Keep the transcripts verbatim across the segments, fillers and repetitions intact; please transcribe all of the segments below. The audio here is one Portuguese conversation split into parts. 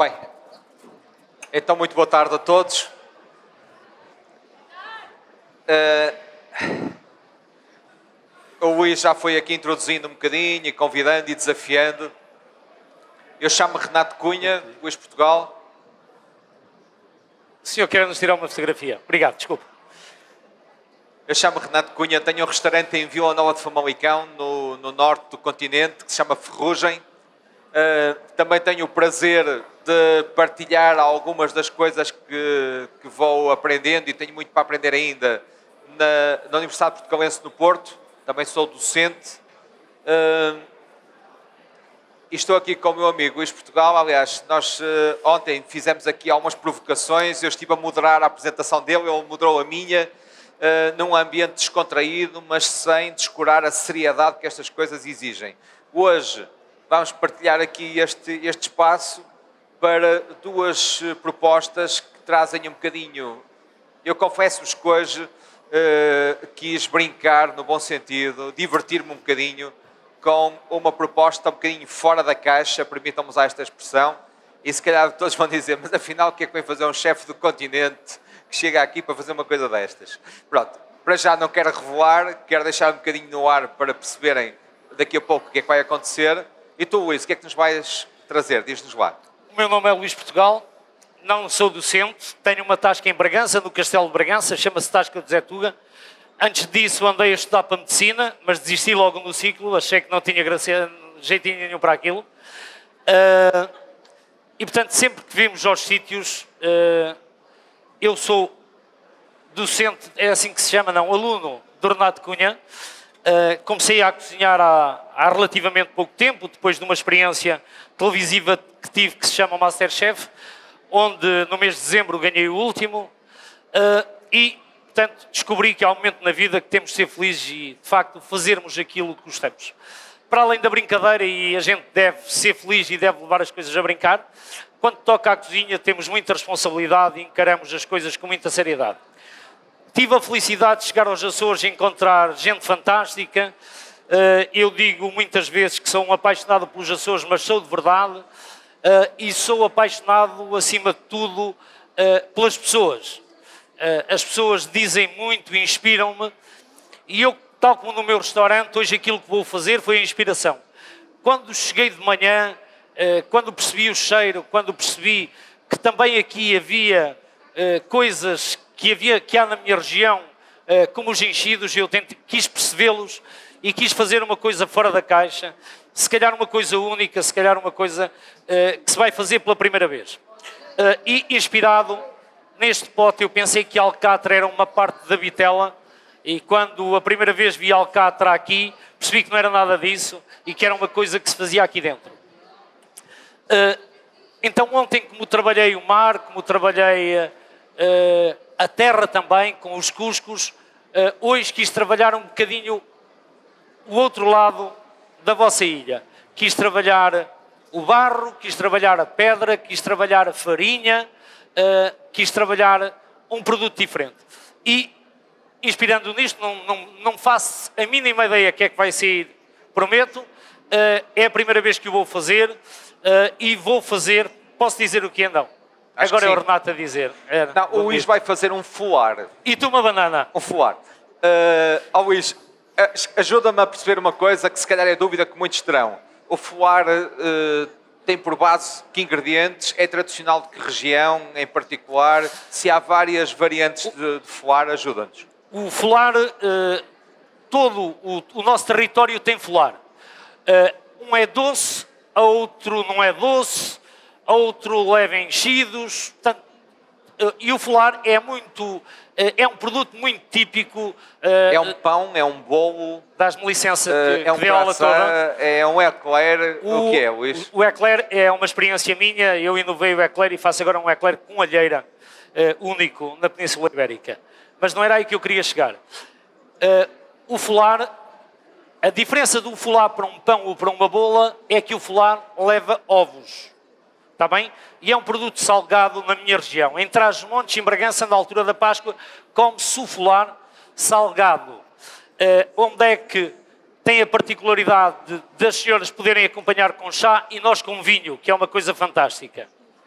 Bem, então muito boa tarde a todos. Uh, o Luís já foi aqui introduzindo um bocadinho, e convidando e desafiando. Eu chamo-me Renato Cunha, Luís Portugal. O senhor quer nos tirar uma fotografia? Obrigado, desculpe. Eu chamo-me Renato Cunha, tenho um restaurante em Vila Nova de Famalicão, no, no norte do continente, que se chama Ferrugem. Uh, também tenho o prazer de partilhar algumas das coisas que, que vou aprendendo e tenho muito para aprender ainda na, na Universidade Portugalense no Porto. Também sou docente. Uh, e estou aqui com o meu amigo Luís Portugal. Aliás, nós uh, ontem fizemos aqui algumas provocações. Eu estive a moderar a apresentação dele, ele moderou a minha, uh, num ambiente descontraído, mas sem descurar a seriedade que estas coisas exigem. Hoje vamos partilhar aqui este, este espaço para duas propostas que trazem um bocadinho... Eu confesso-vos que hoje uh, quis brincar, no bom sentido, divertir-me um bocadinho com uma proposta um bocadinho fora da caixa, permitam-me usar esta expressão, e se calhar todos vão dizer, mas afinal o que é que vem fazer um chefe do continente que chega aqui para fazer uma coisa destas? Pronto, para já não quero revelar, quero deixar um bocadinho no ar para perceberem daqui a pouco o que é que vai acontecer. E tu, Luís, o que é que nos vais trazer? Diz-nos lá. O meu nome é Luís Portugal, não sou docente, tenho uma tasca em Bragança, no Castelo de Bragança, chama-se Tasca de Zé Tuga. Antes disso andei a estudar para Medicina, mas desisti logo no ciclo, achei que não tinha graça, jeitinho nenhum para aquilo. Uh, e, portanto, sempre que vimos aos sítios, uh, eu sou docente, é assim que se chama, não, aluno do Renato Cunha. Uh, comecei a cozinhar há, há relativamente pouco tempo, depois de uma experiência televisiva que tive que se chama Masterchef, onde no mês de dezembro ganhei o último uh, e, portanto, descobri que há um momento na vida que temos de ser felizes e, de facto, fazermos aquilo que gostamos. Para além da brincadeira, e a gente deve ser feliz e deve levar as coisas a brincar, quando toca à cozinha temos muita responsabilidade e encaramos as coisas com muita seriedade. Tive a felicidade de chegar aos Açores e encontrar gente fantástica. Eu digo muitas vezes que sou um apaixonado pelos Açores, mas sou de verdade. E sou apaixonado, acima de tudo, pelas pessoas. As pessoas dizem muito e inspiram-me. E eu, tal como no meu restaurante, hoje aquilo que vou fazer foi a inspiração. Quando cheguei de manhã, quando percebi o cheiro, quando percebi que também aqui havia coisas que, havia, que há na minha região, uh, como os enchidos, eu tente, quis percebê-los e quis fazer uma coisa fora da caixa, se calhar uma coisa única, se calhar uma coisa uh, que se vai fazer pela primeira vez. Uh, e inspirado neste pote, eu pensei que a alcatra era uma parte da vitela, e quando a primeira vez vi a alcatra aqui, percebi que não era nada disso e que era uma coisa que se fazia aqui dentro. Uh, então ontem, como trabalhei o mar, como trabalhei... Uh, a terra também, com os cuscos, uh, hoje quis trabalhar um bocadinho o outro lado da vossa ilha. Quis trabalhar o barro, quis trabalhar a pedra, quis trabalhar a farinha, uh, quis trabalhar um produto diferente. E, inspirando nisto, não, não, não faço a mínima ideia o que é que vai sair, prometo. Uh, é a primeira vez que o vou fazer uh, e vou fazer, posso dizer o que então? Acho Agora é o Renato a dizer. É, não, o Luís vai fazer um folar. E tu uma banana. Um folar. Uh, oh, Luís, ajuda-me a perceber uma coisa que se calhar é dúvida que muitos terão. O folar uh, tem por base que ingredientes? É tradicional de que região em particular? Se há várias variantes de, de folar, ajuda-nos. O folar, uh, todo o, o nosso território tem folar. Uh, um é doce, a outro não é doce, outro leva enchidos, portanto, e o folar é muito, é um produto muito típico. É um pão, é um bolo. Dás-me licença que, é um que dê aula toda. É um eclair, o, o que é, Luís? O eclair é uma experiência minha, eu inovei o eclair e faço agora um eclair com alheira, uh, único na Península Ibérica. Mas não era aí que eu queria chegar. Uh, o folar, a diferença do folar para um pão ou para uma bola é que o folar leva ovos. Está bem? E é um produto salgado na minha região. Em Trás-os-Montes, em Bragança, na altura da Páscoa, come-se o folar salgado. Uh, onde é que tem a particularidade de, das senhoras poderem acompanhar com chá e nós com vinho, que é uma coisa fantástica.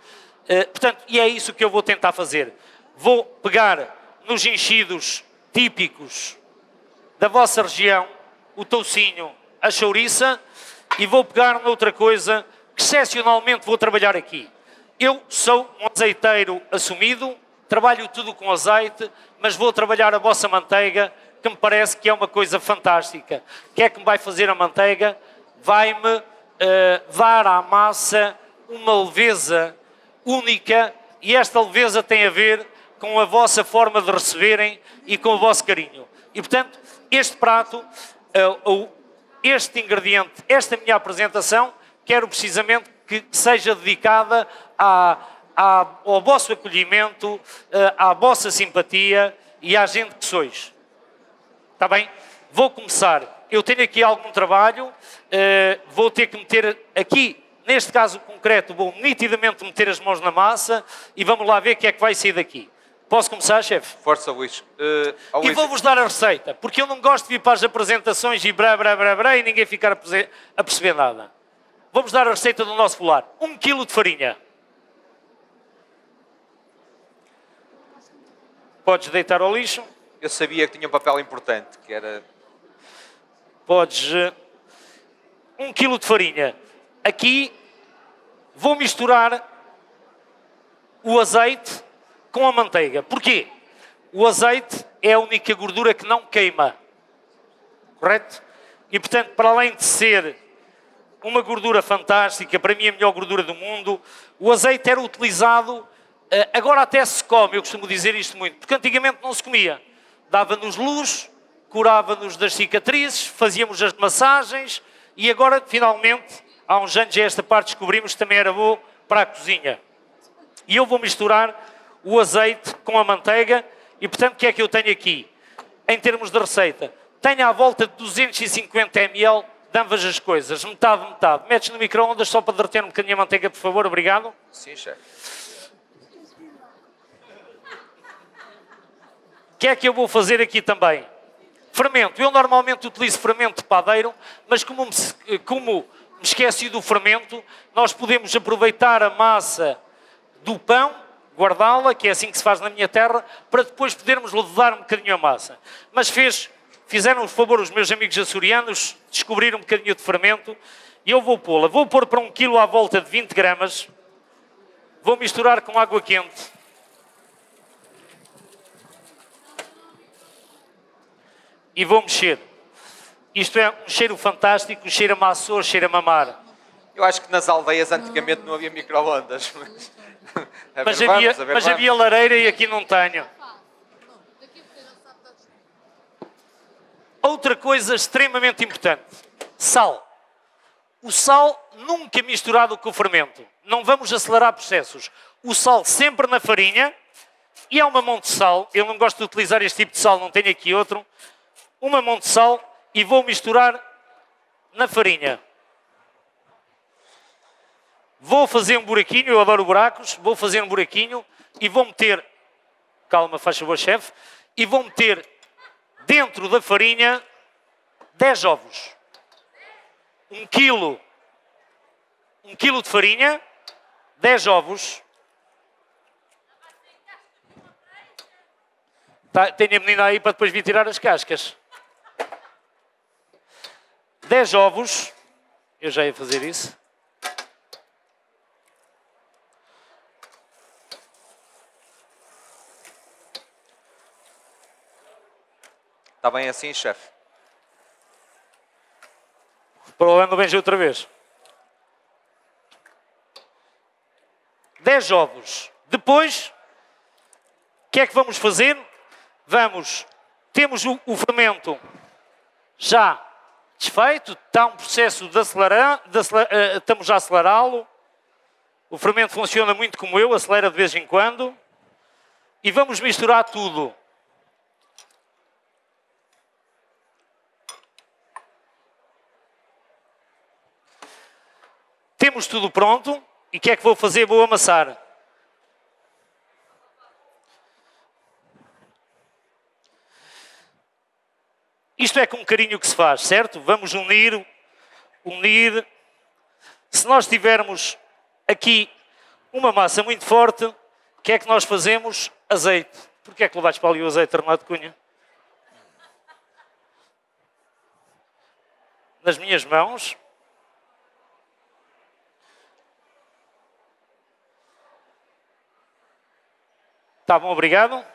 Uh, portanto, e é isso que eu vou tentar fazer. Vou pegar nos enchidos típicos da vossa região, o toucinho, a chouriça, e vou pegar noutra coisa que excepcionalmente vou trabalhar aqui. Eu sou um azeiteiro assumido, trabalho tudo com azeite, mas vou trabalhar a vossa manteiga, que me parece que é uma coisa fantástica. O que é que me vai fazer a manteiga? Vai-me uh, dar à massa uma leveza única, e esta leveza tem a ver com a vossa forma de receberem e com o vosso carinho. E, portanto, este prato, uh, uh, este ingrediente, esta minha apresentação, quero precisamente que seja dedicada à, à, ao vosso acolhimento, uh, à vossa simpatia e à gente que sois. Está bem? Vou começar. Eu tenho aqui algum trabalho, uh, vou ter que meter aqui, neste caso concreto, vou nitidamente meter as mãos na massa e vamos lá ver o que é que vai sair daqui. Posso começar, chefe? Força, Luís. Uh, oh, e vou-vos dar a receita, porque eu não gosto de vir para as apresentações e brá, brá, brá, brá, e ninguém ficar a, a perceber nada. Vamos dar a receita do nosso polar. Um quilo de farinha. Podes deitar ao lixo. Eu sabia que tinha um papel importante, que era... Podes... Uh, um quilo de farinha. Aqui vou misturar o azeite com a manteiga. Porquê? O azeite é a única gordura que não queima. Correto? E, portanto, para além de ser uma gordura fantástica, para mim a melhor gordura do mundo, o azeite era utilizado, agora até se come, eu costumo dizer isto muito, porque antigamente não se comia. Dava-nos luz, curava-nos das cicatrizes, fazíamos as massagens e agora, finalmente, há uns anos a esta parte descobrimos que também era bom para a cozinha. E eu vou misturar o azeite com a manteiga e, portanto, o que é que eu tenho aqui? Em termos de receita, tenho à volta de duzentos e cinquenta mililitros de ambas as coisas, metade, metade. Metes no micro-ondas só para derreter um bocadinho a manteiga, por favor, obrigado. Sim, chefe. O que é que eu vou fazer aqui também? Fermento. Eu normalmente utilizo fermento de padeiro, mas como me, como me esqueci do fermento, nós podemos aproveitar a massa do pão, guardá-la, que é assim que se faz na minha terra, para depois podermos levedar um bocadinho a massa. Mas fez, fizeram o favor os meus amigos açorianos, descobrir um bocadinho de fermento, e eu vou pô-la. Vou pôr para um quilo à volta de vinte gramas, vou misturar com água quente, e vou mexer. Isto é um cheiro fantástico, cheira-me a Açores, cheira-me a mar. Eu acho que nas aldeias antigamente não havia micro-ondas. Mas, mas, havia, vamos, mas havia lareira e aqui não tenho. Outra coisa extremamente importante. Sal. O sal nunca misturado com o fermento. Não vamos acelerar processos. O sal sempre na farinha. E há uma mão de sal. Eu não gosto de utilizar este tipo de sal, não tenho aqui outro. Uma mão de sal e vou misturar na farinha. Vou fazer um buraquinho, eu adoro buracos, vou fazer um buraquinho e vou meter, calma, faz favor, chefe, e vou meter dentro da farinha dez ovos. Um quilo, um quilo de farinha, dez ovos. Tá, tenho a menina aí para depois vir tirar as cascas. dez ovos, eu já ia fazer isso. Está bem assim, chefe? Para o ano vem outra vez. dez ovos. Depois, o que é que vamos fazer? Vamos, temos o, o fermento já desfeito, está um processo de acelerar, de acelerar uh, estamos a acelerá-lo. O fermento funciona muito como eu, acelera de vez em quando. E vamos misturar tudo. Temos tudo pronto. E o que é que vou fazer? Vou amassar. Isto é com carinho que se faz, certo? Vamos unir, unir. Se nós tivermos aqui uma massa muito forte. O que é que nós fazemos? Azeite. Porquê é que levaste para ali o azeite, Renato Cunha? Nas minhas mãos. Tá bom, obrigado.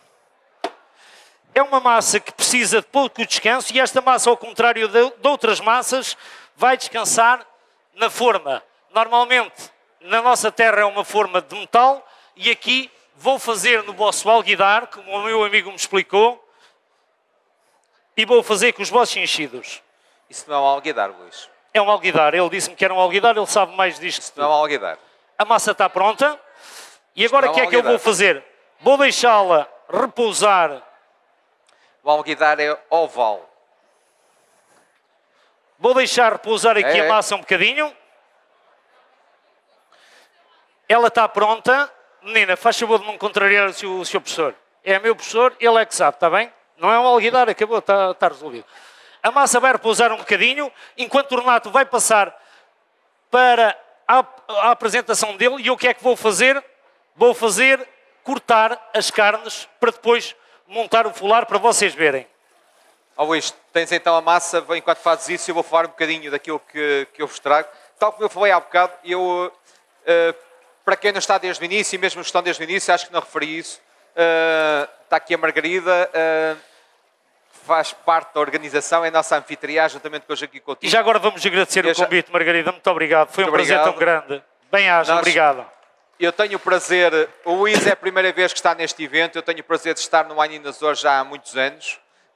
É uma massa que precisa de pouco descanso e esta massa, ao contrário de, de outras massas, vai descansar na forma. Normalmente, na nossa terra é uma forma de metal e aqui vou fazer no vosso alguidar, como o meu amigo me explicou, e vou fazer com os vossos enchidos. Isso não é um alguidar, Luís. É um alguidar. Ele disse-me que era um alguidar, ele sabe mais disto. Isso não é um alguidar. A massa está pronta. E agora o que é que eu vou fazer? Vou deixá-la repousar. O alguidar é oval. Vou deixar repousar aqui é, a massa um bocadinho. Ela está pronta. Menina, faz favor de não contrariar o seu, o seu professor. É meu professor, ele é que sabe, está bem? Não é um alguidar, acabou, está, está resolvido. A massa vai repousar um bocadinho, enquanto o Renato vai passar para a, a apresentação dele. E o que é que vou fazer? Vou fazer cortar as carnes para depois montar o folar para vocês verem. Ó Luís, tens então a massa, enquanto fazes isso eu vou falar um bocadinho daquilo que, que eu vos trago. Tal como eu falei há bocado, eu, uh, para quem não está desde o início, e mesmo que estão desde o início, acho que não referi isso, uh, está aqui a Margarida, uh, faz parte da organização, é a nossa anfitriã, juntamente com o Joaquim Coutinho. E já agora vamos agradecer o convite, já... Margarida, muito obrigado, foi muito um prazer obrigado. tão grande. Bem-aja, obrigado. Eu tenho o prazer, o Luís é a primeira vez que está neste evento, eu tenho o prazer de estar no Wine in Açores já há muitos anos.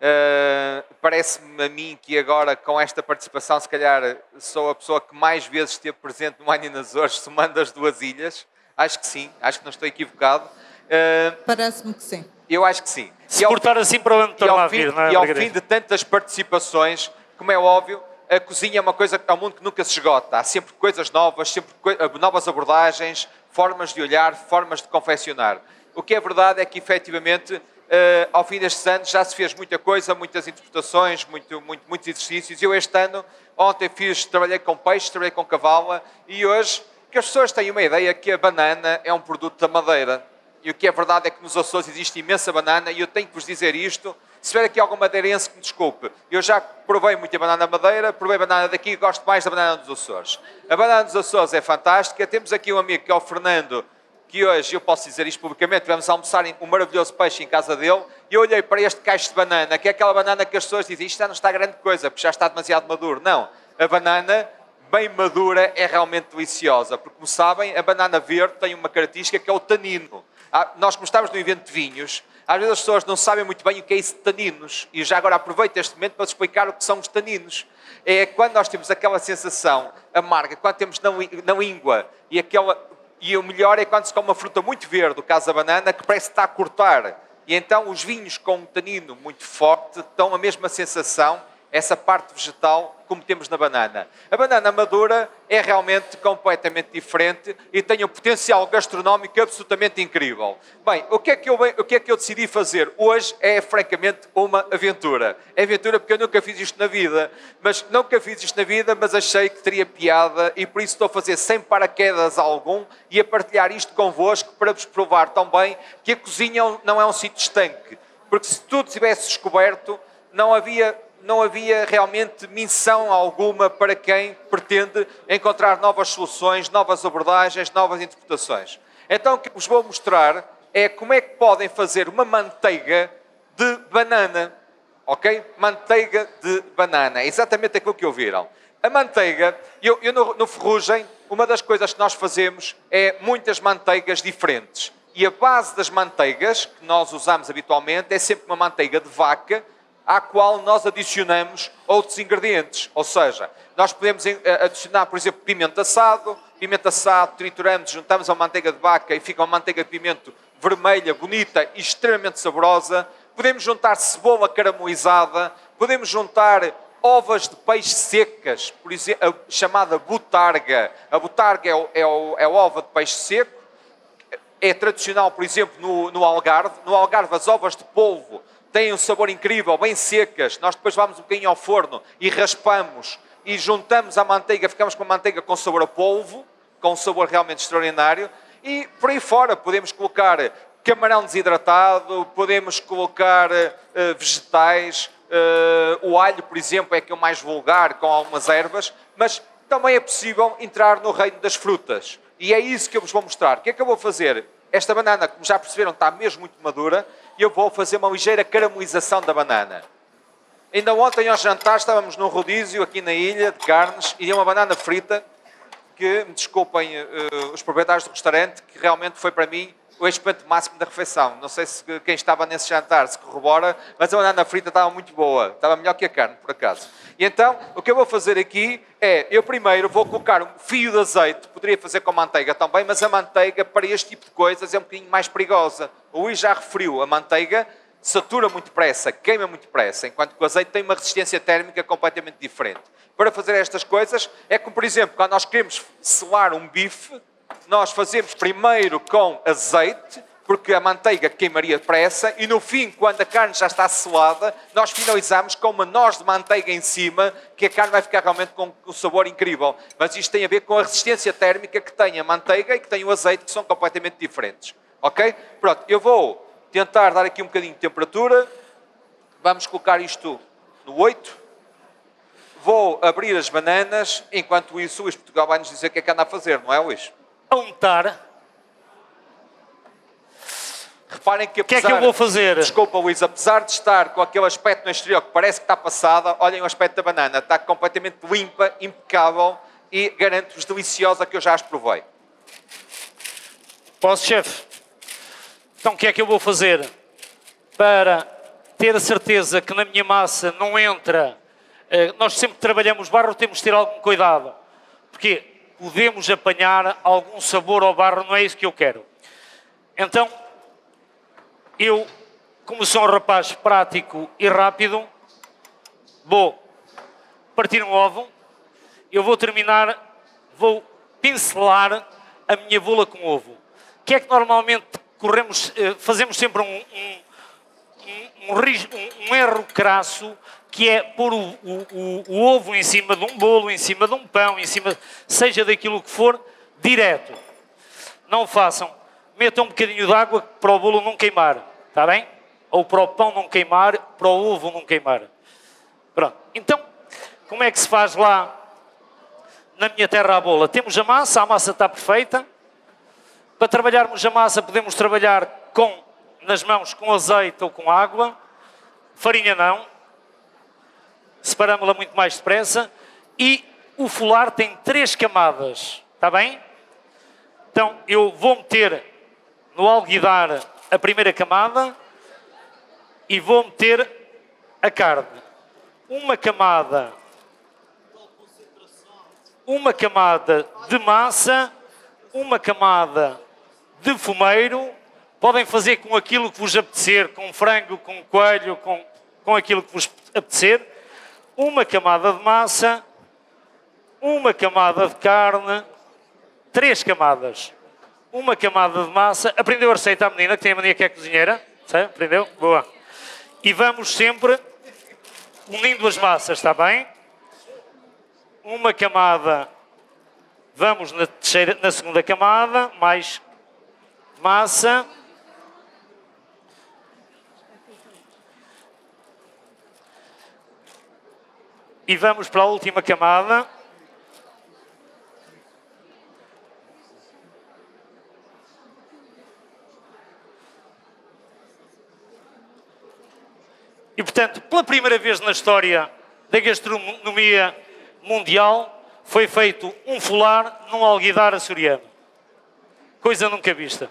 Uh, Parece-me a mim que agora, com esta participação, se calhar sou a pessoa que mais vezes esteve presente no Wine in Açores, somando as duas ilhas. Acho que sim, acho que não estou equivocado. Uh, Parece-me que sim. Eu acho que sim. Se e cortar ao, assim para onde tornar a vir, não é? E ao fim de tantas participações, como é óbvio, a cozinha é uma coisa, é um mundo que nunca se esgota. Há sempre coisas novas, sempre novas abordagens, formas de olhar, formas de confeccionar. O que é verdade é que, efetivamente, uh, ao fim destes anos já se fez muita coisa, muitas interpretações, muito, muito, muitos exercícios. Eu este ano, ontem fiz, trabalhei com peixe, trabalhei com cavala e hoje, que as pessoas têm uma ideia que a banana é um produto da Madeira. E o que é verdade é que nos Açores existe imensa banana e eu tenho que vos dizer isto. Se tiver aqui algum madeirense que me desculpe, eu já provei muita banana madeira, provei banana daqui e gosto mais da banana dos Açores. A banana dos Açores é fantástica. Temos aqui um amigo que é o Fernando, que hoje, eu posso dizer isto publicamente, vamos almoçar um maravilhoso peixe em casa dele e eu olhei para este cacho de banana, que é aquela banana que as pessoas dizem, isto já não está grande coisa, porque já está demasiado maduro. Não, a banana bem madura é realmente deliciosa, porque como sabem, a banana verde tem uma característica que é o tanino. Nós, como estamos no evento de vinhos, às vezes as pessoas não sabem muito bem o que é isso de taninos. E já agora aproveito este momento para explicar o que são os taninos. É quando nós temos aquela sensação amarga, quando temos na língua, e, aquela, e o melhor é quando se come uma fruta muito verde, o caso da banana, que parece que está a cortar. E então os vinhos com um tanino muito forte dão a mesma sensação, essa parte vegetal, como temos na banana. A banana madura é realmente completamente diferente e tem um potencial gastronómico absolutamente incrível. Bem, o que é que eu, o que é que eu decidi fazer? Hoje é, francamente, uma aventura. É aventura porque eu nunca fiz isto na vida, mas nunca fiz isto na vida, mas achei que teria piada e por isso estou a fazer sem paraquedas algum e a partilhar isto convosco para vos provar também que a cozinha não é um sítio estanque. Porque se tudo tivesse descoberto, não havia... não havia realmente missão alguma para quem pretende encontrar novas soluções, novas abordagens, novas interpretações. Então o que vos vou mostrar é como é que podem fazer uma manteiga de banana. Ok? Manteiga de banana. É exatamente aquilo que ouviram. A manteiga, eu, eu no, no Ferrugem, uma das coisas que nós fazemos é muitas manteigas diferentes. E a base das manteigas que nós usamos habitualmente é sempre uma manteiga de vaca, à qual nós adicionamos outros ingredientes. Ou seja, nós podemos adicionar, por exemplo, pimento assado, pimento assado, trituramos, juntamos a manteiga de vaca e fica uma manteiga de pimento vermelha, bonita e extremamente saborosa. Podemos juntar cebola caramelizada, podemos juntar ovas de peixe secas, por exemplo, a chamada botarga. A botarga é o, é o, é o ova de peixe seco, é tradicional, por exemplo, no, no Algarve. No Algarve, as ovas de polvo têm um sabor incrível, bem secas. Nós depois vamos um bocadinho ao forno e raspamos e juntamos a manteiga, ficamos com a manteiga com sabor a polvo, com um sabor realmente extraordinário. E por aí fora podemos colocar camarão desidratado, podemos colocar uh, vegetais, uh, o alho, por exemplo, é que é o mais vulgar, com algumas ervas, mas também é possível entrar no reino das frutas. E é isso que eu vos vou mostrar. O que é que eu vou fazer? Esta banana, como já perceberam, está mesmo muito madura, e eu vou fazer uma ligeira caramelização da banana. Ainda ontem, ao jantar, estávamos num rodízio aqui na ilha de carnes, e uma banana frita, que, me desculpem uh, os proprietários do restaurante, que realmente foi para mim o expoente máximo da refeição. Não sei se quem estava nesse jantar se corrobora, mas a banana frita estava muito boa. Estava melhor que a carne, por acaso. E então, o que eu vou fazer aqui é, eu primeiro vou colocar um fio de azeite, poderia fazer com manteiga também, mas a manteiga para este tipo de coisas é um bocadinho mais perigosa. O Luís já referiu, a manteiga satura muito depressa, queima muito depressa, enquanto que o azeite tem uma resistência térmica completamente diferente. Para fazer estas coisas, é como, por exemplo, quando nós queremos selar um bife, nós fazemos primeiro com azeite, porque a manteiga queimaria depressa, e no fim, quando a carne já está selada, nós finalizamos com uma noz de manteiga em cima, que a carne vai ficar realmente com um sabor incrível. Mas isto tem a ver com a resistência térmica que tem a manteiga e que tem o azeite, que são completamente diferentes. Ok? Pronto, eu vou tentar dar aqui um bocadinho de temperatura. Vamos colocar isto no oito. Vou abrir as bananas, enquanto isso o Luís Portugal vai nos dizer o que é que anda a fazer, não é, Luís? A untar. Reparem que apesar... O que é que eu vou fazer? Desculpa, Luís, apesar de estar com aquele aspecto no exterior que parece que está passada, olhem o aspecto da banana, está completamente limpa, impecável e garanto-vos deliciosa, que eu já as provei. Posso, chefe? Então o que é que eu vou fazer? Para ter a certeza que na minha massa não entra... Nós sempre que trabalhamos barro temos de ter algum cuidado. Porque podemos apanhar algum sabor ao barro, não é isso que eu quero. Então, eu, como sou um rapaz prático e rápido, vou partir um ovo, eu vou terminar, vou pincelar a minha bula com ovo. O que é que normalmente corremos, fazemos sempre um, um, um, um, um erro crasso, que é pôr o, o, o, o ovo em cima de um bolo, em cima de um pão, em cima, seja daquilo que for, direto. Não o façam. Metam um bocadinho de água para o bolo não queimar, está bem? Ou para o pão não queimar, para o ovo não queimar. Pronto. Então, como é que se faz lá na minha terra à bola? Temos a massa, a massa está perfeita. Para trabalharmos a massa podemos trabalhar com, nas mãos com azeite ou com água. Farinha não. Separamos-la muito mais depressa. E o folar tem três camadas, está bem? Então eu vou meter no alguidar a primeira camada e vou meter a carne. Uma camada, uma camada de massa, uma camada de fumeiro. Podem fazer com aquilo que vos apetecer, com frango, com coelho, com, com aquilo que vos apetecer. Uma camada de massa, uma camada de carne, três camadas. Uma camada de massa. Aprendeu a receita a menina, que tem a mania que é cozinheira? Sabe? Aprendeu? Boa. E vamos sempre unindo as massas, está bem? Uma camada, vamos na, terceira, na segunda camada, mais massa. E vamos para a última camada. E, portanto, pela primeira vez na história da gastronomia mundial, foi feito um folar num alguidar açoriano. Coisa nunca vista.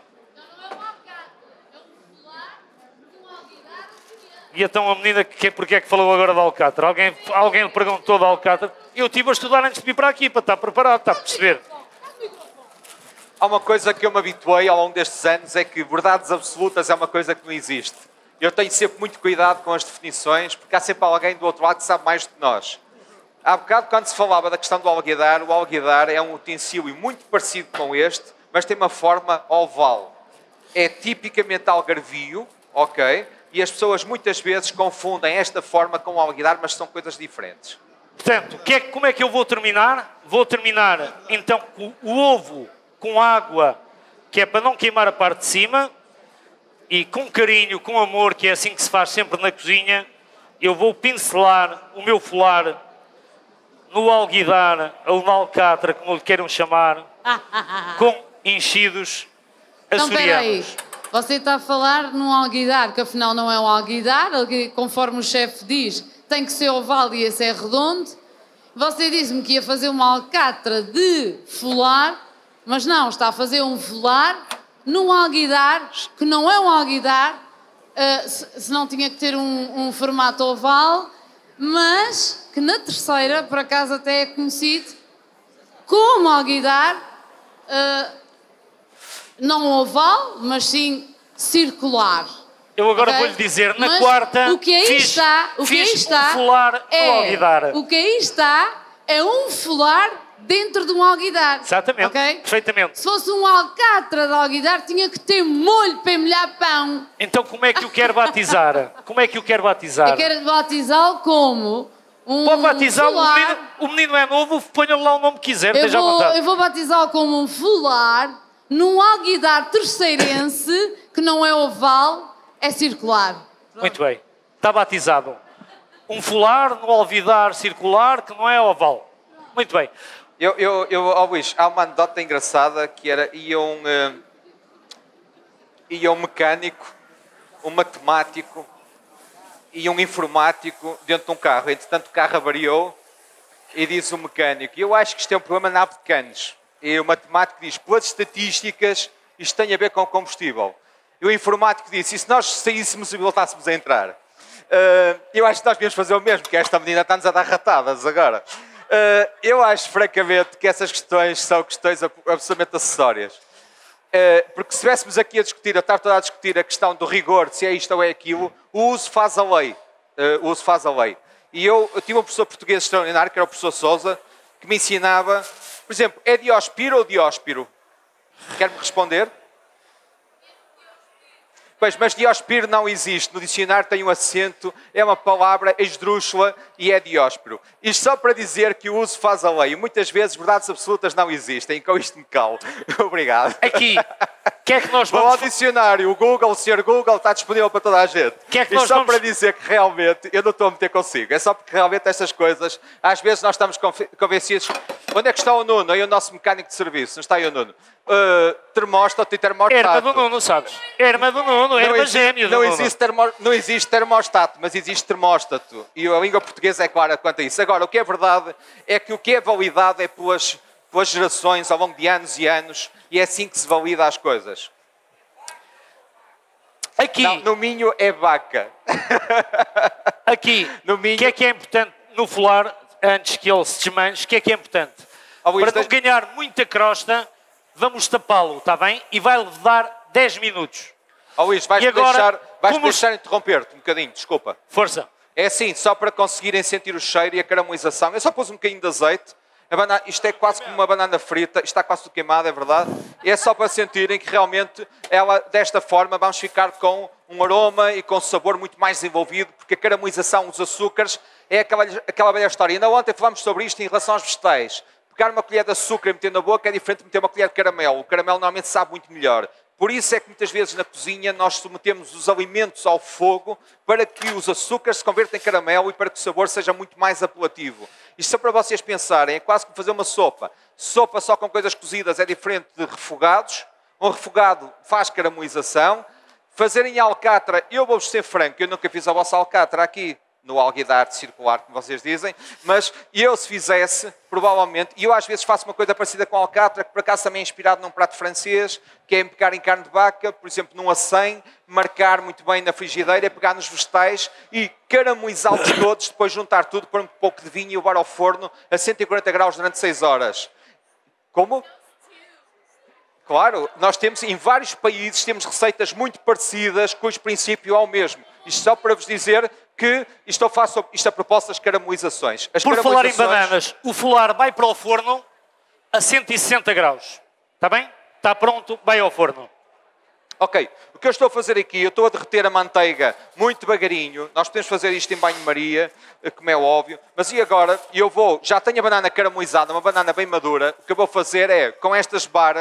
E então a menina, que, porque é que falou agora de Alcatra? Alguém, alguém lhe perguntou de Alcatra? Eu estive a estudar antes de vir para aqui, para estar preparado, está a perceber? Há uma coisa que eu me habituei ao longo destes anos, é que verdades absolutas é uma coisa que não existe. Eu tenho sempre muito cuidado com as definições, porque há sempre alguém do outro lado que sabe mais do que nós. Há bocado, quando se falava da questão do alguidar, o alguidar é um utensílio muito parecido com este, mas tem uma forma oval. É tipicamente algarvio, ok? E as pessoas muitas vezes confundem esta forma com o alguidar, mas são coisas diferentes. Portanto, que é, como é que eu vou terminar? Vou terminar, então, com o ovo com água que é para não queimar a parte de cima, e com carinho, com amor, que é assim que se faz sempre na cozinha, eu vou pincelar o meu folar no alguidar, ou na alcatra, como lhe queiram chamar, com enchidos Então, peraí, açorianos. você está a falar num alguidar, que afinal não é um alguidar, ele, conforme o chefe diz, tem que ser oval e esse é redondo. Você disse-me que ia fazer uma alcatra de folar, mas não, está a fazer um folar num alguidar, que não é um alguidar, uh, se, se não tinha que ter um, um formato oval, mas que na terceira, por acaso até é conhecido como alguidar, uh, não oval, mas sim circular. Eu agora Okay? vou-lhe dizer, na Mas quarta, o que aí fiz, está, o que fiz aí está um folar é, no alguidar. o que aí está é um folar dentro de um alguidar. Exatamente, Okay? perfeitamente. Se fosse um alcatra de alguidar, tinha que ter molho para emulhar pão. Então como é que o quer batizar? Como é que o quer batizar? Eu quero batizá-lo como um Pode batizar, o folar. menino, o menino é novo, ponha-lhe lá o nome que quiser, Eu esteja à vou, vontade. eu vou batizá-lo como um folar num alguidar terceirense que não é oval, é circular. Muito bem, está batizado. Um folar no alvidar circular que não é oval. Muito bem. Eu, eu, eu, oh Luís, há uma anedota engraçada que era, ia um, uh, ia um mecânico, um matemático e um informático dentro de um carro. Entretanto, o carro avariou e diz o mecânico, eu acho que isto é um problema na ave de canes. E o matemático diz, pelas estatísticas, isto tem a ver com o combustível. E o informático disse, e se nós saíssemos e voltássemos a entrar? Uh, eu acho que nós devíamos fazer o mesmo, porque esta menina está-nos a dar ratadas agora. Uh, eu acho, francamente, que essas questões são questões absolutamente acessórias. Uh, porque se estivéssemos aqui a discutir, a estar toda a discutir a questão do rigor, de se é isto ou é aquilo, o uso faz a lei. Uh, o uso faz a lei. E eu, eu tive um professor português extraordinário, que era o professor Sousa, que me ensinava, por exemplo, é dióspiro ou dióspiro? Quer-me responder? Pois, mas dióspiro não existe. No dicionário tem um acento, é uma palavra esdrúxula e é dióspiro. Isto só para dizer que o uso faz a lei. Muitas vezes verdades absolutas não existem. Com isto me calo. Obrigado. Aqui, o que é que nós Vou vamos... ao dicionário. O Google, o senhor Google, está disponível para toda a gente. Que é que Isto nós só vamos... para dizer que realmente eu não estou a meter consigo. É só porque realmente estas coisas, às vezes nós estamos convencidos. Onde é que está o Nuno? Aí o nosso mecânico de serviço. Não está aí o Nuno. Uh, termostato e termostato. Erma do Nuno, sabes? Erma do Nuno, erma existe, gêmeo do não Nuno. existe, termo, não existe termostato, mas existe termóstato. E a língua portuguesa é clara quanto a isso. Agora, o que é verdade é que o que é validado é pelas, pelas gerações, ao longo de anos e anos, e é assim que se valida as coisas. Aqui, Não, no Minho é vaca. aqui, No Minho... o que é que é importante no folar, antes que ele se desmanche, o que é que é importante? Oh, Luís, Para não tens- ganhar muita crosta, vamos tapá-lo, está bem? E vai levar dez minutos. Oh, Luís, vais-me E agora, deixar, vais como os- deixar interromper-te um bocadinho, desculpa. Força. É assim, só para conseguirem sentir o cheiro e a caramelização. Eu só pus um bocadinho de azeite. A banana, isto é quase como uma banana frita. Isto está quase tudo queimado, é verdade. É só para sentirem que realmente ela, desta forma, vamos ficar com um aroma e com um sabor muito mais desenvolvido, porque a caramelização, os açúcares, é aquela, aquela velha história. Ainda ontem falámos sobre isto em relação aos vegetais. Pegar uma colher de açúcar e meter na boca é diferente de meter uma colher de caramelo. O caramelo normalmente sabe muito melhor. Por isso é que muitas vezes na cozinha nós submetemos os alimentos ao fogo para que os açúcares se convertam em caramelo e para que o sabor seja muito mais apelativo. Isto só para vocês pensarem, é quase como fazer uma sopa. Sopa só com coisas cozidas é diferente de refogados. Um refogado faz caramelização. Fazer em alcatra, eu vou-vos ser franco, eu nunca fiz a vossa alcatra aqui no alguidar circular, como vocês dizem, mas eu se fizesse, provavelmente, e eu às vezes faço uma coisa parecida com a alcatra, que por acaso também é inspirado num prato francês, que é pegar em carne de vaca, por exemplo, num acém, marcar muito bem na frigideira, pegar nos vegetais e caramelizá-los todos, depois juntar tudo, pôr um pouco de vinho e levar ao forno a cento e quarenta graus durante seis horas. Como? Claro, nós temos em vários países, temos receitas muito parecidas, cujo princípio é o mesmo. Isto só para vos dizer que isto eu faço, isto a propósito das caramelizações. As Por falar em caramelizações- bananas, o folar vai para o forno a cento e sessenta graus. Está bem? Está pronto, vai ao forno. Ok, o que eu estou a fazer aqui, eu estou a derreter a manteiga muito devagarinho. Nós podemos fazer isto em banho-maria, como é óbvio. Mas e agora? Eu vou, já tenho a banana caramelizada, uma banana bem madura. O que eu vou fazer é, com estas varas,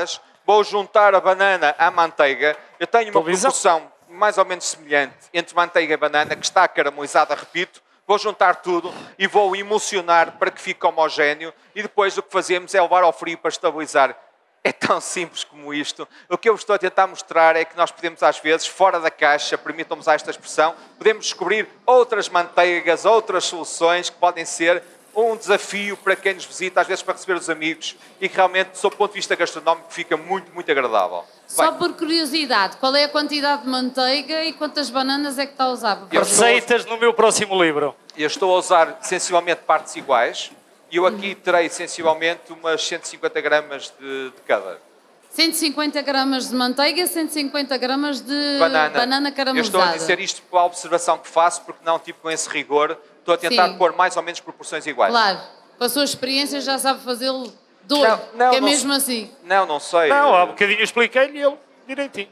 vou juntar a banana à manteiga. Eu tenho uma Televisão. proporção mais ou menos semelhante entre manteiga e banana, que está caramelizada, repito. Vou juntar tudo e vou emulsionar para que fique homogéneo. E depois o que fazemos é levar ao frio para estabilizar. É tão simples como isto. O que eu vos estou a tentar mostrar é que nós podemos, às vezes, fora da caixa, permitam-me usar esta expressão, podemos descobrir outras manteigas, outras soluções que podem ser um desafio para quem nos visita, às vezes para receber os amigos, e que realmente, sob o ponto de vista gastronómico, fica muito, muito agradável. Só Bem, por curiosidade, qual é a quantidade de manteiga e quantas bananas é que está a usar? Eu estou- Receitas no meu próximo livro. eu estou a usar sensivelmente partes iguais, e eu aqui terei sensivelmente umas cento e cinquenta gramas de, de cada. cento e cinquenta gramas de manteiga, cento e cinquenta gramas de Banana. banana Eu caramelizada. estou a dizer isto pela observação que faço, porque não tipo com esse rigor, estou a tentar Sim. pôr mais ou menos proporções iguais. Claro, com a sua experiência já sabe fazê-lo doido, Não, não, que é não mesmo se- assim. Não, não sei. Não, há bocadinho eu expliquei-lhe ele direitinho.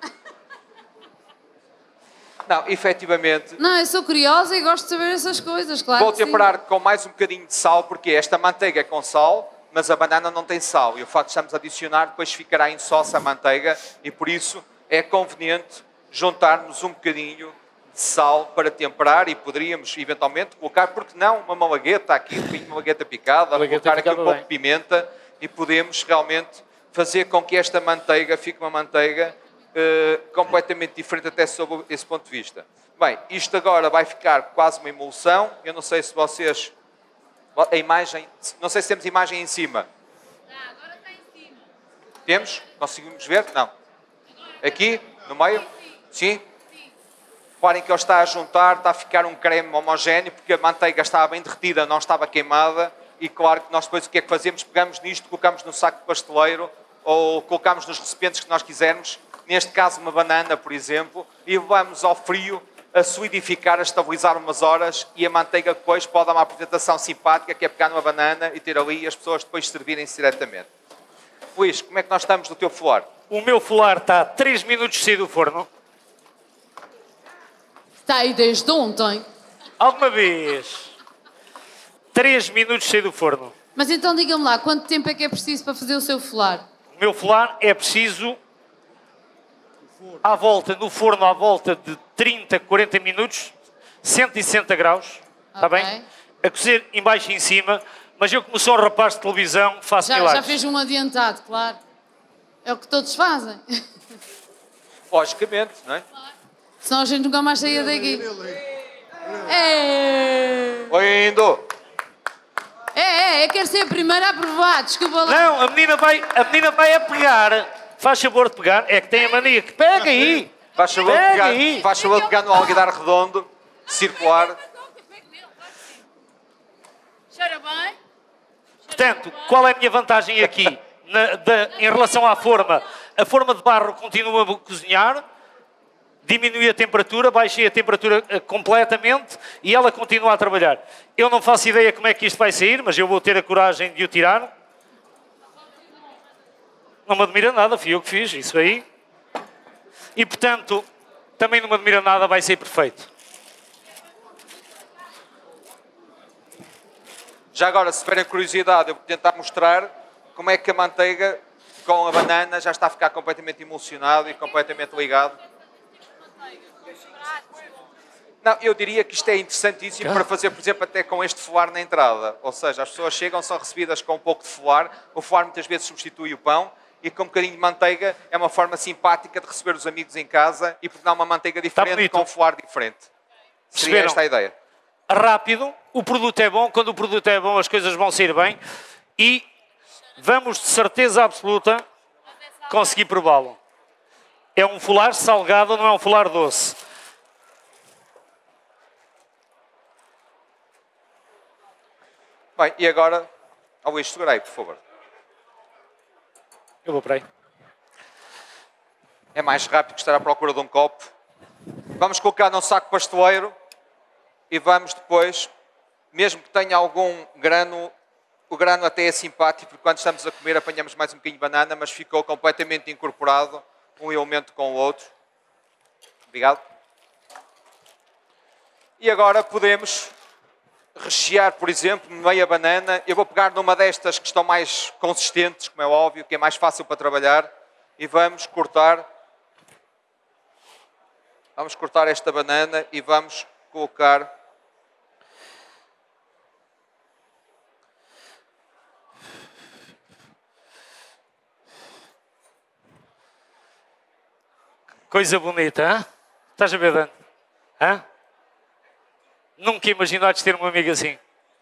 Não, efetivamente, Não, eu sou curiosa e gosto de saber essas coisas, claro vou que sim. temperar com mais um bocadinho de sal, porque esta manteiga é com sal, mas a banana não tem sal. E o facto de estamos a adicionar, depois ficará em sossa a manteiga, e por isso é conveniente juntarmos um bocadinho de sal para temperar, e poderíamos eventualmente colocar, porque não, uma malagueta aqui, um bocadinho de malagueta picada, Malagueta colocar aqui um picada pouco bem. de pimenta, e podemos realmente fazer com que esta manteiga fique uma manteiga eh, completamente diferente até sob esse ponto de vista. Bem, isto agora vai ficar quase uma emulsão. Eu não sei se vocês... A imagem... Não sei se temos imagem em cima. Agora está em cima. Temos? Conseguimos ver? Não. Aqui? No meio? Sim? Reparem que ele está a juntar, está a ficar um creme homogéneo, porque a manteiga estava bem derretida, não estava queimada. E claro que nós depois o que é que fazemos? Pegamos nisto, colocamos no saco de pasteleiro ou colocamos nos recipientes que nós quisermos. Neste caso uma banana, por exemplo, e levamos ao frio a solidificar, a estabilizar umas horas, e a manteiga depois pode dar uma apresentação simpática, que é pegar numa banana e ter ali e as pessoas depois servirem-se diretamente. Luís, como é que nós estamos do teu flor? O meu folar está a três minutos de sair do forno. Está aí desde ontem. Alguma vez. três minutos de sair do forno. Mas então diga-me lá, quanto tempo é que é preciso para fazer o seu folar? O meu folar é preciso, à volta, no forno, à volta de trinta, quarenta minutos, cento e sessenta graus, está Ok. bem? A cozer em baixo e em cima, mas eu como sou um rapaz de televisão, faço Já, já milagres. fez um adiantado, claro. É o que todos fazem. Logicamente, não é? Senão a gente nunca mais saía daqui. É, Lindo! é, é, eu quero ser a primeira a provar, desculpa lá. Não, a menina vai, a menina vai a pegar, faz favor de pegar, é que tem a mania que pega aí, Faz favor de pega pegar, aí. faz favor de pegar no alguidar redondo, circular. Cheira bem? Portanto, qual é a minha vantagem aqui na- da- em relação à forma? A forma de barro continua a cozinhar, diminui a temperatura, baixei a temperatura eh, completamente e ela continua a trabalhar. Eu não faço ideia como é que isto vai sair, mas eu vou ter a coragem de o tirar. Não me admira nada, fui eu que fiz, isso aí. E, portanto, também não me admira nada, vai ser perfeito. Já agora, se tiverem curiosidade, eu vou tentar mostrar como é que a manteiga com a banana já está a ficar completamente emulsionado e completamente ligado. Não, eu diria que isto é interessantíssimo para fazer, por exemplo, até com este folar na entrada. Ou seja, as pessoas chegam, são recebidas com um pouco de folar. O folar muitas vezes substitui o pão. E com um bocadinho de manteiga é uma forma simpática de receber os amigos em casa e porque não uma manteiga diferente bonito. com um folar diferente. Seria Perceberam? esta a ideia. Rápido, o produto é bom, quando o produto é bom as coisas vão sair bem e vamos de certeza absoluta conseguir prová-lo. É um folar salgado, não é um folar doce. Bem, e agora, ao Luís, segura aí, por favor. Eu vou para aí. É mais rápido que estar à procura de um copo. Vamos colocar num saco pasteleiro e vamos depois, mesmo que tenha algum grano, o grano até é simpático, porque quando estamos a comer apanhamos mais um bocadinho de banana, mas ficou completamente incorporado um elemento com o outro. Obrigado. E agora podemos rechear, por exemplo, meia banana. Eu vou pegar numa destas que estão mais consistentes, como é óbvio, que é mais fácil para trabalhar. e vamos cortar, vamos cortar esta banana e vamos colocar coisa bonita, hein? Estás a ver, Dan? Hã? Nunca imaginaste ter um amigo assim.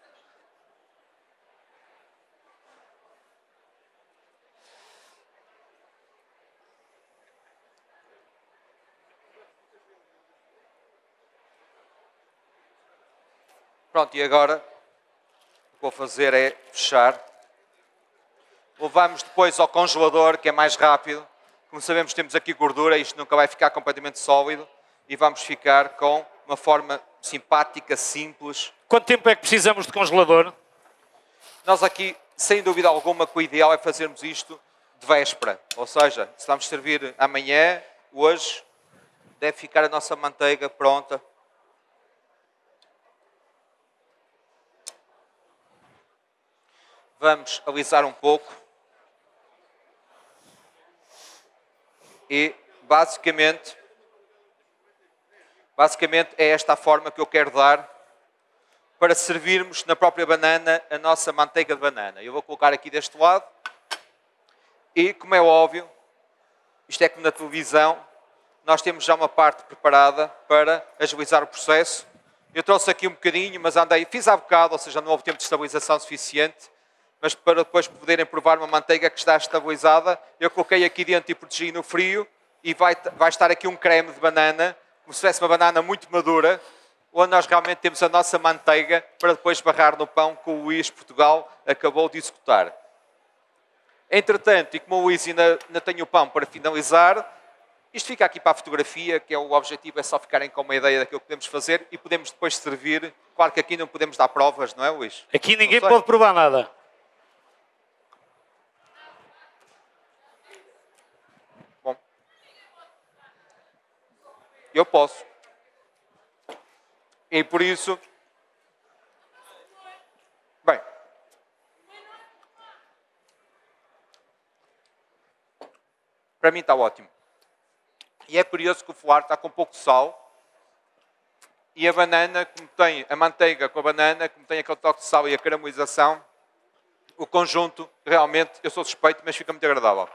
Pronto, e agora o que vou fazer é fechar. Levamos depois ao congelador, que é mais rápido. Como sabemos, temos aqui gordura, isto nunca vai ficar completamente sólido. E vamos ficar com uma forma simpática, simples. Quanto tempo é que precisamos de congelador? Nós aqui, sem dúvida alguma, que o ideal é fazermos isto de véspera. Ou seja, se vamos servir amanhã, hoje, deve ficar a nossa manteiga pronta. Vamos alisar um pouco e basicamente, basicamente é esta a forma que eu quero dar para servirmos na própria banana a nossa manteiga de banana. Eu vou colocar aqui deste lado e, como é óbvio, isto é como na televisão, nós temos já uma parte preparada para agilizar o processo. Eu trouxe aqui um bocadinho, mas andei, fiz há bocado, ou seja, não houve tempo de estabilização suficiente. Mas para depois poderem provar uma manteiga que está estabilizada, eu coloquei aqui dentro e protegi no frio e vai, vai estar aqui um creme de banana, como se fosse uma banana muito madura, onde nós realmente temos a nossa manteiga para depois barrar no pão que o Luís Portugal acabou de executar. Entretanto, e como o Luís ainda, ainda tem o pão para finalizar, isto fica aqui para a fotografia, que é o objetivo, é só ficarem com uma ideia daquilo que podemos fazer e podemos depois servir. Claro que aqui não podemos dar provas, não é, Luís? Aqui ninguém pode provar nada. Eu posso. E por isso... Bem. Para mim está ótimo. E é curioso que o folar está com pouco sal. E a banana, como tem a manteiga com a banana, como tem aquele toque de sal e a caramelização, o conjunto, realmente, eu sou suspeito, mas fica muito agradável.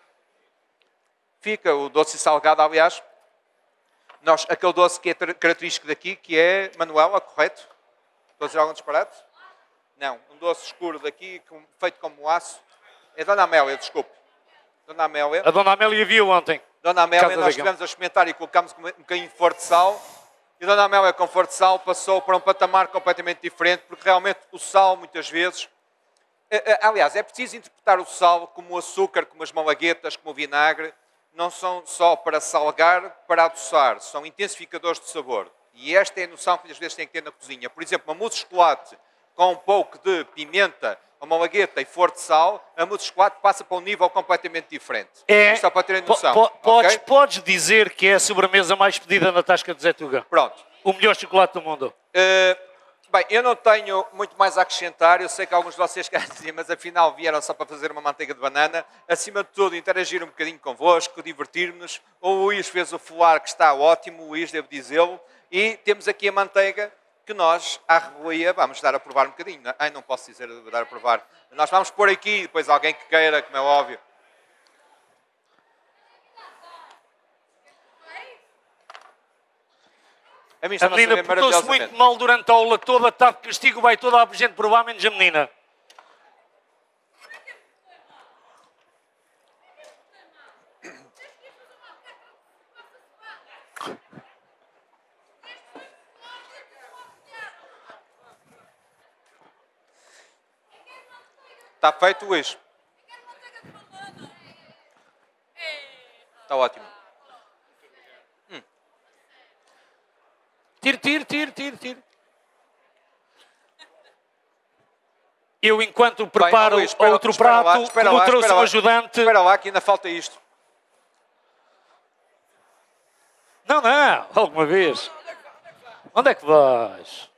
Fica o doce e salgado, aliás. Nós, aquele doce que é característico daqui, que é Manuela, correto? Estou a dizer algum disparate? Não, um doce escuro daqui, feito com moaço. É Dona Amélia, desculpe. Dona Amélia. A Dona Amélia viu ontem. Dona Amélia, nós estivemos a experimentar e colocámos um bocadinho de forte sal. E Dona Amélia, com forte sal, passou para um patamar completamente diferente, porque realmente o sal, muitas vezes... Aliás, é preciso interpretar o sal como o açúcar, como as malaguetas, como o vinagre. Não são só para salgar, para adoçar, são intensificadores de sabor. E esta é a noção que às vezes tem que ter na cozinha. Por exemplo, uma mousse de chocolate com um pouco de pimenta, uma malagueta e flor de sal, a mousse de chocolate passa para um nível completamente diferente. É, Isto é para terem noção. Po, po, podes, okay? podes dizer que é a sobremesa mais pedida na Tasca do Zé Tuga. Pronto. O melhor chocolate do mundo. Uh, bem, eu não tenho muito mais a acrescentar. Eu sei que alguns de vocês querem dizer, mas afinal vieram só para fazer uma manteiga de banana. Acima de tudo, interagir um bocadinho convosco, divertir-nos. O Luís fez o folar que está ótimo, o Luís, devo dizê-lo. E temos aqui a manteiga que nós, à rebolia, vamos dar a provar um bocadinho. Ai, não posso dizer dar a provar. Nós vamos pôr aqui, depois alguém que queira, como é óbvio. A, mim a menina portou-se muito mal durante a aula toda, está de castigo, vai toda a gente provar, menos a menina. Está feito, Luís? Está ótimo. Hum. Tire, tire, tire, tire, tire. Eu, enquanto preparo Bem, Luís, espera, outro espera prato, lá, como lá, trouxe um lá, ajudante... Espera lá, que ainda falta isto. Não, não, alguma vez. Onde é que vais?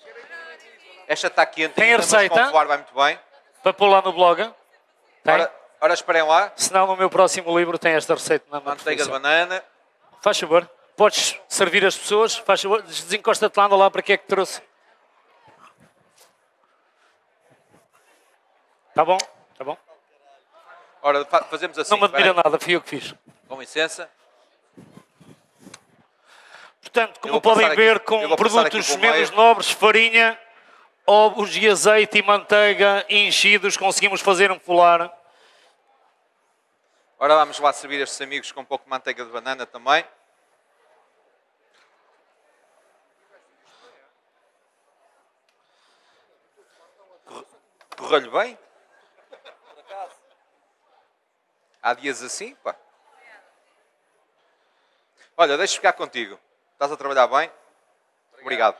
Esta está quente. Tem a receita? Mas vai muito bem. Para pôr lá no blog? Tem? Ora, Ora, esperem lá. Senão no meu próximo livro tem esta receita na Manteiga de banana. Faz favor. Podes servir as pessoas. Faz favor. Desencosta-te lá, anda lá para que é que trouxe. Tá bom? Tá bom? Ora, fazemos assim. Não me admira nada, fui eu que fiz. Com licença. Portanto, como podem ver, aqui, com produtos menos nobres, farinha, ovos e azeite e manteiga enchidos, conseguimos fazer um folar. Ora, vamos lá servir estes amigos com um pouco de manteiga de banana também. Correu-lhe bem? Há dias assim, pá. Olha, deixa ficar contigo. Estás a trabalhar bem? Obrigado.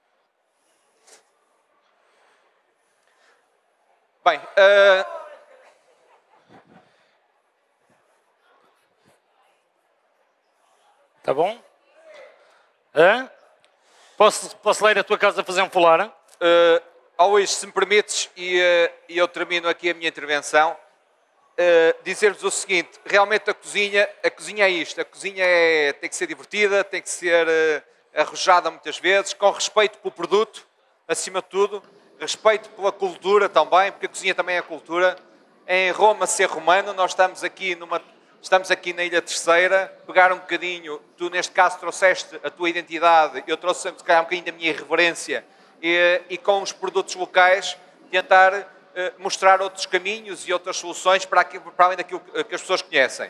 Bem, uh... tá bom? Hã? Posso, posso ler a tua casa a fazer um folar? Uh, Luís, se me permites, e uh, eu termino aqui a minha intervenção, uh, dizer-vos o seguinte, realmente a cozinha, a cozinha é isto, a cozinha é, tem que ser divertida, tem que ser uh, arrojada muitas vezes, com respeito pelo produto, acima de tudo, respeito pela cultura também, porque a cozinha também é cultura. Em Roma, ser romano, nós estamos aqui, numa, estamos aqui na Ilha Terceira, pegar um bocadinho, tu neste caso trouxeste a tua identidade, eu trouxe se calhar um bocadinho da minha irreverência, e, e com os produtos locais tentar uh, mostrar outros caminhos e outras soluções para, aquilo, para além daquilo que as pessoas conhecem.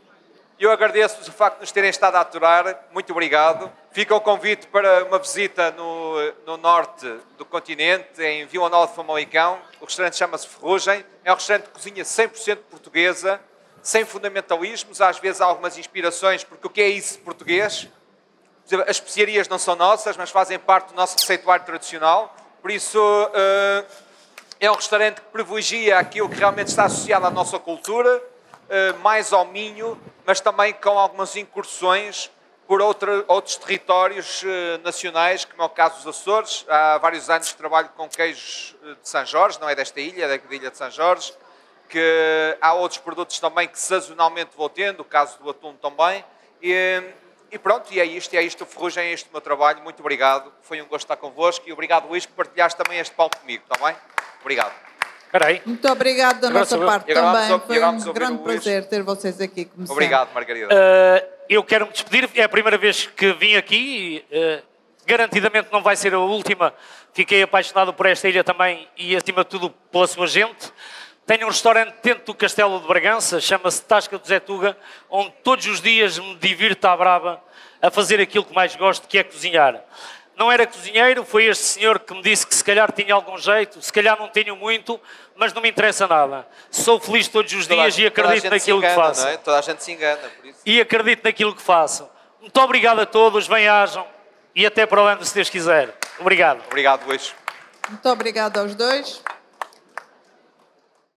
Eu agradeço-vos o facto de nos terem estado a aturar, muito obrigado. Fica o convite para uma visita no, no norte do continente, em Vila Nova de Famalicão. O restaurante chama-se Ferrugem, é um restaurante de cozinha cem por cento portuguesa, sem fundamentalismos, às vezes há algumas inspirações, porque o que é isso português? As especiarias não são nossas, mas fazem parte do nosso receituário tradicional, por isso uh, é um restaurante que privilegia aquilo que realmente está associado à nossa cultura, uh, mais ao Minho, mas também com algumas incursões por outra, outros territórios uh, nacionais, como é o caso dos Açores. Há vários anos que trabalho com queijos de São Jorge, não é desta ilha, é da ilha de São Jorge, que há outros produtos também que sazonalmente vou tendo, o caso do atum também, e, E pronto, e é isto, e é isto, o Ferrugem, é este o meu trabalho. Muito obrigado, foi um gosto estar convosco e obrigado, Luís, por partilhares também este palco comigo, está bem? Obrigado. Peraí. Muito obrigado da nossa parte também, foi um grande prazer ter vocês aqui. Como obrigado, Margarida. Uh, eu quero me despedir, é a primeira vez que vim aqui, uh, garantidamente não vai ser a última. Fiquei apaixonado por esta ilha também e, acima de tudo, pela sua gente. Tenho um restaurante dentro do Castelo de Bragança, chama-se Tasca do Zé Tuga, onde todos os dias me divirto à brava a fazer aquilo que mais gosto, que é cozinhar. Não era cozinheiro, foi este senhor que me disse que se calhar tinha algum jeito, se calhar não tenho muito, mas não me interessa nada. Sou feliz todos os dias e acredito naquilo que faço. Não é? Toda a gente se engana, por isso. E acredito naquilo que faço. Muito obrigado a todos, bem-ajam e até para o ano, se Deus quiser. Obrigado. Obrigado, Luís. Muito obrigado aos dois.